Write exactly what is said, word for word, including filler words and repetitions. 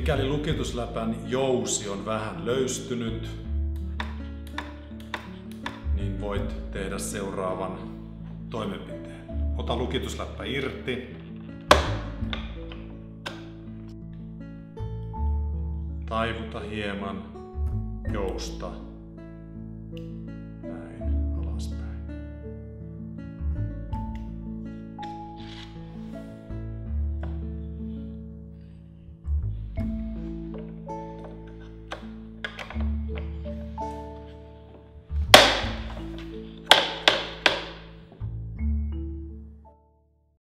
Mikäli lukitusläpän jousi on vähän löystynyt, niin voit tehdä seuraavan toimenpiteen. Ota lukitusläppä irti. Taivuta hieman jousta.